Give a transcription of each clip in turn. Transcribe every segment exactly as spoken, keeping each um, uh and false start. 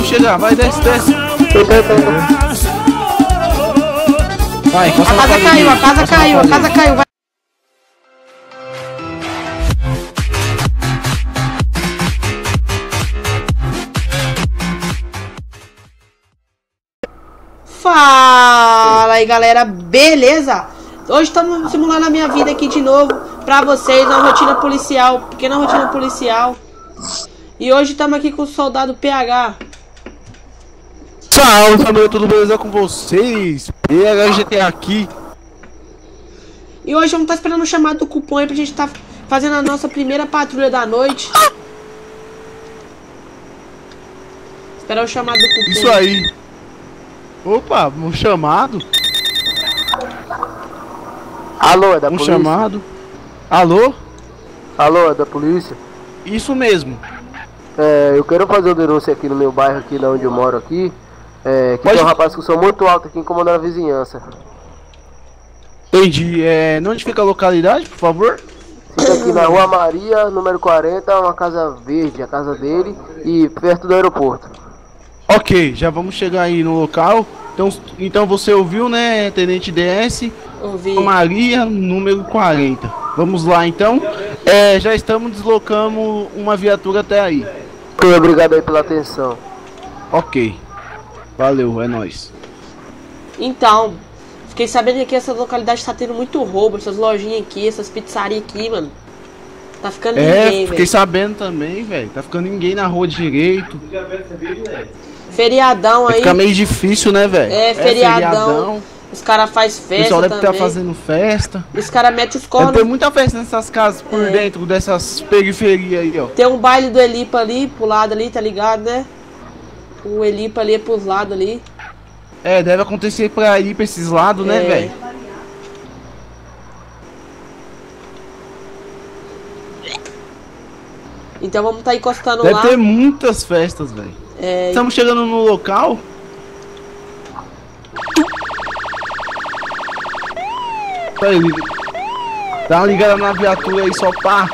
vamos chegar. Vai, desce, desce. Vai, a casa caiu, a casa caiu, a casa caiu. Vai. Fala aí, galera, beleza? Hoje estamos simulando a minha vida aqui de novo pra vocês, na rotina policial, pequena rotina policial. E hoje estamos aqui com o soldado P H. Salve família, tudo beleza com vocês? P H G T aqui. E hoje vamos estar esperando o chamado do cupom aí pra gente estar fazendo a nossa primeira patrulha da noite. Esperar o chamado do cupom. Isso aí. Opa, um chamado. Alô, é da Um polícia? chamado. Alô? Alô, é da polícia? Isso mesmo. É, eu quero fazer uma denúncia aqui no meu bairro, aqui onde eu moro aqui. É, que Pode... tem um rapaz com som muito alto aqui incomodando a vizinhança. Entendi. É, onde fica a localidade, por favor? Fica aqui na Rua Maria, número quarenta, uma casa verde, a casa dele, e perto do aeroporto. Ok, já vamos chegar aí no local. Então, então você ouviu, né, Tenente D S? Ouvi. Maria, número quarenta. Vamos lá, então. É, já estamos deslocando uma viatura até aí. Muito obrigado aí pela atenção. Ok. Valeu, é nóis. Então, fiquei sabendo que essa localidade tá tendo muito roubo, essas lojinhas aqui, essas pizzarias aqui, mano. Tá ficando É, ninguém, fiquei velho. sabendo também, velho. Tá ficando ninguém na rua direito. Feriadão aí. Fica meio difícil, né, velho? É, feriadão. Os caras fazem O festa pessoal deve também. estar fazendo festa. Os caras metem os Deve cornos. ter muita festa nessas casas por É. dentro dessas periferias aí, ó. Tem um baile do Elipa ali, pro lado ali, tá ligado, né? O Elipa ali é pros lados ali. É, deve acontecer pra ir pra esses lados, né, É. velho? Então vamos tá encostando Deve lá. ter muitas festas, velho. É, Estamos chegando no local. Aí, dá uma ligada na viatura aí só pá.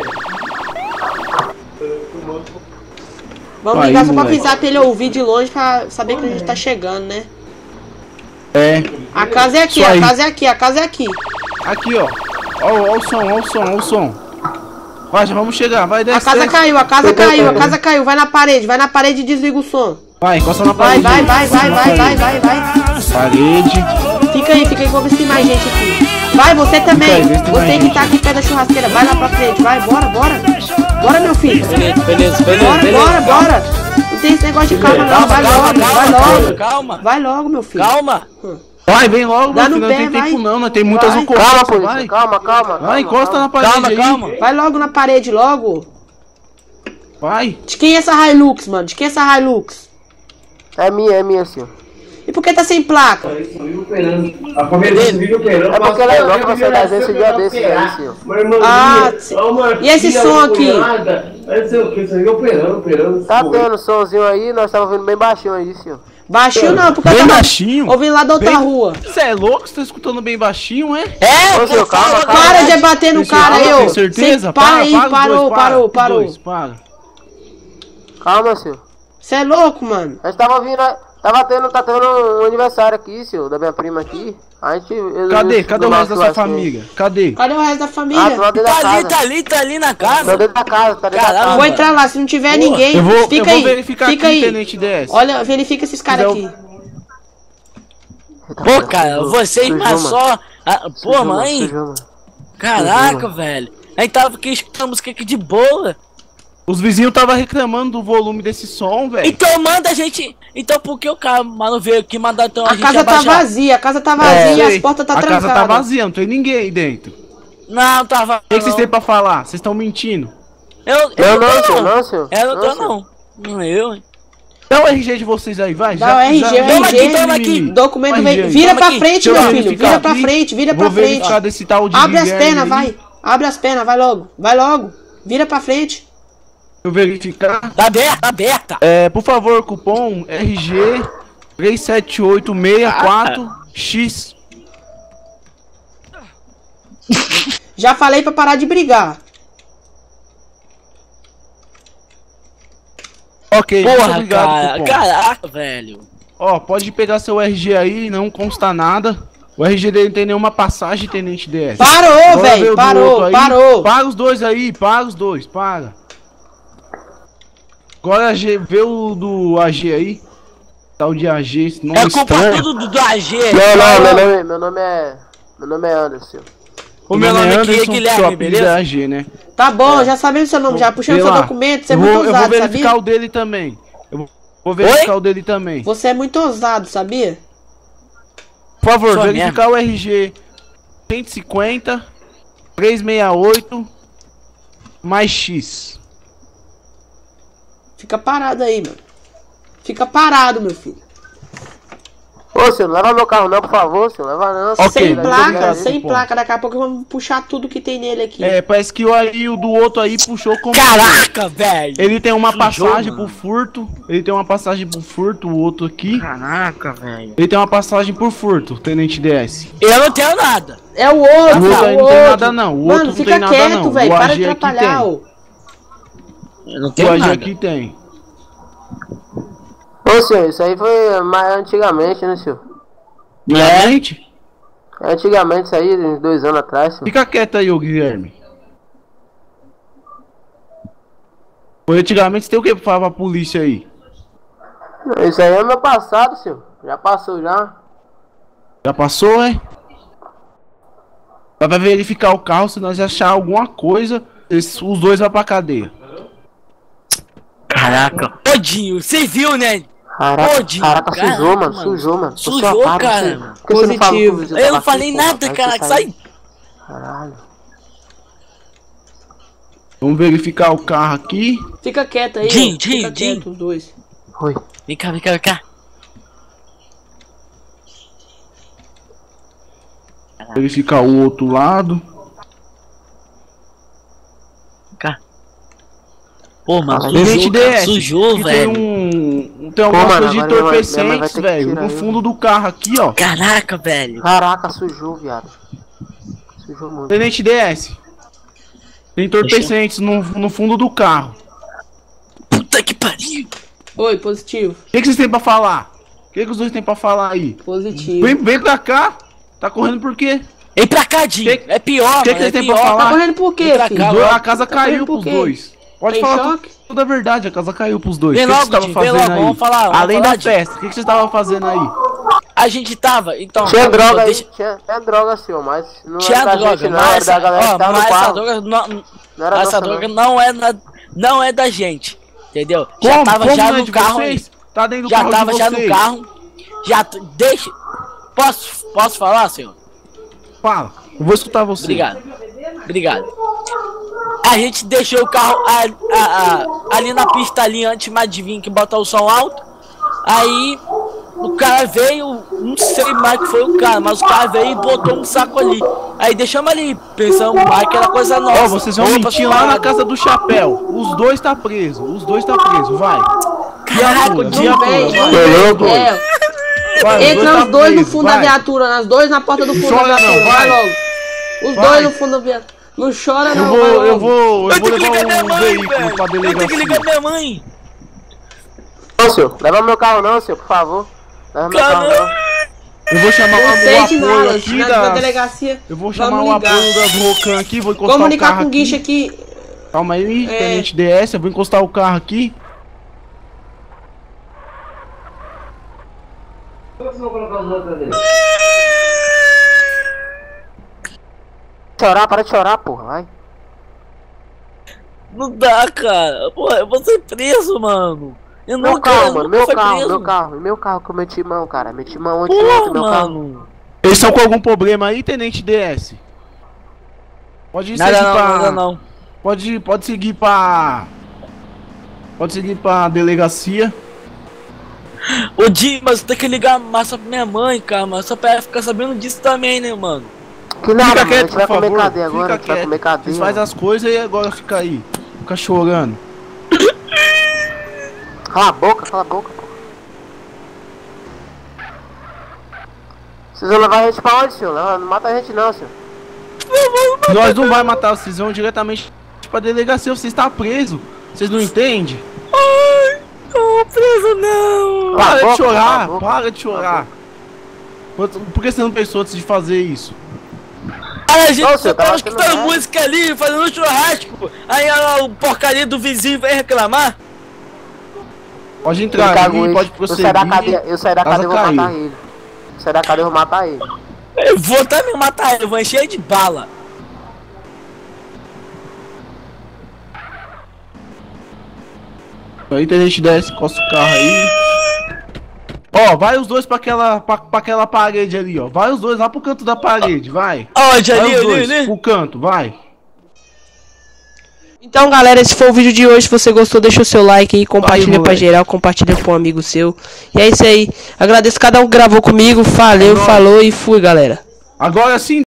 vamos Aí, ligar só pra moleque. avisar pra ele ouvir de longe pra saber que a gente tá chegando, né? É. A casa é aqui, Isso a aí. casa é aqui, a casa é aqui. Aqui, ó. Ó, ó o som, ó o som, ó o som. Vai, já vamos chegar, vai, desce, A casa desce. caiu, a casa caiu, a casa caiu. Vai na parede, vai na parede e desliga o som. Vai, encosta na Vai, parede. vai, aí. vai, vai, Encosta vai, na vai, vai, vai. Parede. Fica aí, fica aí, vamos ver se tem mais gente aqui. Vai, você também. Fica aí, vê se tem mais Você que gente. tá aqui perto da churrasqueira, vai lá pra frente, vai, bora, bora. Bora, meu filho. Beleza, beleza, beleza, Bora, beleza. bora, bora. Não tem esse negócio de calma, não. Calma, Vai calma, logo, calma, vai logo. calma. Vai logo, meu filho. Calma. Vai, vem logo, Dá meu no filho, não pé, tem vai. tempo não, nós tem muitas Vai. ocorrências, Calma, polícia, vai. calma, calma. Vai, encosta calma. na parede Calma, aí. calma. Vai logo na parede, logo. Vai. De quem é essa Hilux, mano? De quem é essa Hilux? É minha, é minha, senhor. E por que tá sem placa? A família desse vídeo operando. É porque ela é nova pra sair da agência dia desses aí, senhor. Ah, se- e esse som aqui? Não sei o que, isso aí operando, operando. Tá tendo somzinho aí, nós tava ouvindo bem baixinho aí, senhor. Baixinho não, porque Bem eu tava baixinho. ouvindo lá da outra Bem- rua. Você é louco? Você tá escutando bem baixinho, é? É, Ô, senhor, calma, calma. Para de bater no Tem cara aí, certeza? ô. Tem certeza? Cê- Para aí, os parou, dois, para, parou, os parou. dois, para. Calma, senhor. Você é louco, mano. A gente tava vindo, tava tendo, tá tendo um aniversário aqui, senhor, da minha prima aqui. A gente... eu- Cadê? eu- Cadê o do resto da nosso sua churrasquinho. família? Cadê? Cadê o resto da Ah, família? tô lá dentro da tá ali, casa. tá ali, tá ali na Tô casa. dentro da casa, tá dentro da Caramba. casa. Vou entrar lá, se não tiver ninguém, Eu vou, fica eu vou aí. verificar Fica aqui, aí. Tenente D S. Olha, verifica esses caras Eu- aqui. Pô, cara, vocês Sujou, mas mano. só. Ah, pô, Sujou, mano, mãe. sujou, mano. Caraca, Sujou, velho. A gente tava aqui escutando música aqui de boa. Os vizinhos estavam reclamando do volume desse som, velho. Então manda a gente. Então por que o cara, mano, veio aqui mandar então a, A gente casa tá abaixar? vazia, a casa tá vazia, Sei. as portas tá A trancadas. casa tá vazia, não tem ninguém aí dentro. Não, tava. O que que vocês não. têm pra falar? Vocês estão mentindo. Eu, eu, Eu não, não, tô, senhor, não. não, senhor. Eu não tô, senhor. não. Não, eu, hein. Dá o R G de vocês aí, vai. Dá o R G, o Toma R G. aqui, toma aqui. Documento Vai, vem. gente. Vira Toma pra aqui. frente, Deixa eu meu filho. verificar Vira pra aqui. frente, vira Vou pra frente. verificar desse tal de Abre as Guilherme pernas, aí. vai. Abre as pernas, vai logo. Vai logo. Vira pra frente. Deixa eu verificar. Tá aberta, tá aberta. É, por favor, cupom R G três sete oito seis quatro X. Já falei pra parar de brigar. Ok, muito Porra, obrigado, cara. cupom. Caraca, velho. Ó, pode pegar seu R G aí, não consta nada. O R G dele não tem nenhuma passagem, Tenente D S. Parou, Agora vê o velho, do parou, outro aí. parou. Paga os dois aí, paga os dois, paga. Agora A G, vê o do A G aí. Tal de A G, esse nome É culpa estranho. tudo do, do A G. Não, não, meu nome, meu nome é. Meu nome é Anderson. O meu nome aqui é Guilherme, seu apelido beleza? é A G, né? Tá bom, já sabemos seu nome, já puxando Vê seu lá. documento, você é Eu muito vou, eu vou ousado, verificar sabia? o dele também. Eu vou, vou verificar o dele também. Você é muito ousado, sabia? Por favor, Só verificar o R G cento e cinquenta, trezentos e sessenta e oito mais X. Fica parado aí, mano. Fica parado, meu filho. Ô, senhor, não leva meu carro não, por favor, senhor. Leva não. Ok, sem muito placa, obrigado, sem cupom. placa. Daqui a pouco vamos puxar tudo que tem nele aqui. É, parece que o aí o do outro aí puxou como. Caraca, velho. Ele tem uma Sujou, passagem mano. por furto. Ele tem uma passagem por furto, o outro aqui. Caraca, velho. Ele tem uma passagem por furto, Tenente D S. Eu não tenho nada. É o O outro, outro é aí o não tem outro. nada não. O Mano, outro não fica tem nada quieto, não. velho. O Para A G de aqui atrapalhar, tem. ô. Eu não O tenho A G nada. aqui tem. Ô, senhor, isso aí foi mais antigamente, né, senhor? Realmente? É antigamente, isso aí, uns dois anos atrás, senhor. Fica quieto aí, ô Guilherme. Foi antigamente, você tem o que pra falar pra polícia aí? Isso aí é meu passado, senhor. Já passou já. Já passou, é? Vai verificar o carro, se nós achar alguma coisa, esses, os dois vão pra cadeia. Caraca. Todinho, você viu, né? Caraca, Todinho. caraca, Caraca, sujou, mano. mano. Sujou, mano. Você Sujou, otário, cara. você- Por que você não fala Positivo. que você Eu tava não aqui, falei porra? nada, Vai cara. você Sai. Caralho. Vamos verificar o carro aqui. Fica quieto aí, Jim, ó. Fica Jim, quieto Jim. os dois. Oi. Vem cá, vem cá, vem cá. Verificar o outro lado. Vem cá. Pô, mano, Fala, Tenente sujou, D cara. S. Sujou, que velho. Tem um. Tem alguma mano, coisa de agora minha mãe- minha mãe vai entorpecentes, ter que velho. tirar No ele. fundo do carro aqui, ó. Caraca, velho. Caraca, sujou, viado. Sujou muito. Tenente D S. Tem entorpecentes no, no fundo do carro. Puta que pariu. Oi, positivo. O que, que vocês têm pra falar? O que, que os dois têm pra falar aí? Positivo. Vem, vem pra cá. Tá correndo por quê? Vem pra cá, Jim. Que- É pior, que mano. que É tem pra pior. falar? Tá correndo por quê, Vem pra filho? cá, Os dois- logo. a casa Tá caiu correndo por pros quê? dois. Pode Tem falar choque? tu- toda a verdade, a casa caiu pros dois. Vem O que, que logo, vocês Jim, estavam vem fazendo logo, aí? vamos falar, vamos Além falar, da Jim. festa, o que, que vocês estavam fazendo aí? A gente tava, então. Tinha calma, droga aí, deixa- tinha, tinha droga, senhor, mas não Tinha era da droga, gente não, era mas, da galera ó, que tava mas no essa carro. droga, não, Não era essa nossa, droga não. não é, na, não é da gente, entendeu? Já Como? tava Como já não é no de carro, vocês? Tá dentro do já carro de tava já no vocês. carro, já, t- deixa, posso, posso falar, senhor? Fala, eu vou escutar você. Obrigado, obrigado. A gente deixou o carro a- a- a- ali na pista ali antes mais de vir que botar o som alto, aí o cara veio, não sei mais que foi o cara, mas o cara veio e botou um saco ali. Aí deixamos ali, pensando mais que era coisa nossa. Ó, vocês vão Roupa mentir lá na suada. casa do chapéu. Os dois tá preso, os dois tá preso, vai. Caraca, Viatura, não viatura, vem, vai. não Vai, vem. É, vai, entra tá os dois no preso, fundo da vai. viatura, nós dois na porta do fundo Chora da não, viatura, vai. vai logo. Os Vai. dois no fundo da viatura. Não chora Eu não, vou, vai logo. eu vou, eu Eu vou tenho que ligar levar minha um mãe, veículo velho. pra Eu tenho que ligar delegacia. minha mãe. Não, senhor, leva meu carro não, senhor, por favor. Leva meu carro Caramba. não. Eu vou chamar Não o sei de apoio nada, aqui na, na das... delegacia. Eu vou chamar vamos o ligar. apoio das Rocan aqui, vou encostar o Comunicar carro com o aqui. guincho aqui. Calma aí, É. Tenente D S, eu vou encostar o carro aqui. Chorar, para de chorar, porra, vai. Não dá, cara. Porra, eu vou ser preso, mano. Eu Meu não carro, quero, mano, nunca meu fui carro, preso. meu carro, meu carro que eu meti mão, cara. Meti mão ontem, Porra, ontem, meu carro. mano. Eles estão com algum problema aí, Tenente D S? Pode Nada seguir não, pra... nada não. Pode, pode seguir pra... Pode seguir pra delegacia. Ô, Di, mas você tem que ligar massa pra minha mãe, cara. Mas só pra ela ficar sabendo disso também, né, mano? Que nada, Fica mano, a quieto, gente vai por comer favor. cadeia agora, a Fica gente vai quieto. comer cadeia. Vocês fazem as coisas e agora fica aí. Fica chorando. Cala a boca, cala a boca, pô. Vocês vão levar a gente pra onde, senhor? Leva- Não mata a gente não, senhor. Nós não vai matar, vocês vão diretamente pra delegacia, você está preso. Vocês não entendem? preso, não! Para de boca, chorar, cala a boca. para de chorar. Quanto- Por que você não pensou antes de fazer isso? Aí a gente Não, só você tava tava escutando tendo nada. música ali, fazendo churrasco. Aí ó, o porcaria do vizinho vem reclamar. Pode Ele entrar cagou aí, ele. pode Eu prosseguir. saio da cadeia, eu saio da Casa cadeia e vou caiu. matar ele. Eu saio da cadeia e vou matar ele. Eu vou também matar ele, eu vou encher de bala. Aí a gente desce, costa o carro aí. Ó, vai os dois pra aquela, pra, pra aquela parede ali, ó. Vai os dois lá pro canto da parede, vai. Onde? Vai Ali, os ali, dois, ali? pro canto, vai. Então, galera, esse foi o vídeo de hoje. Se você gostou, deixa o seu like aí, compartilha Aí, pra moleque. geral, compartilha com um amigo seu. E é isso aí. Agradeço cada um que gravou comigo. Valeu, É nóis. falou e fui, galera. Agora sim.